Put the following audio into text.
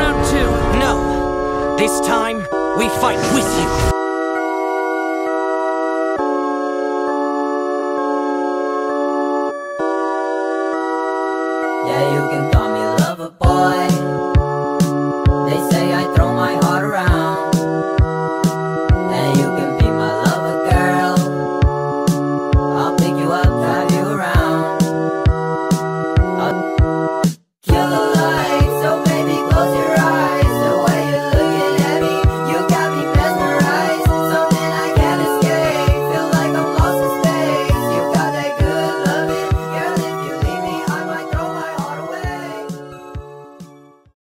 round two. No. This time, we fight with you. Yeah, you can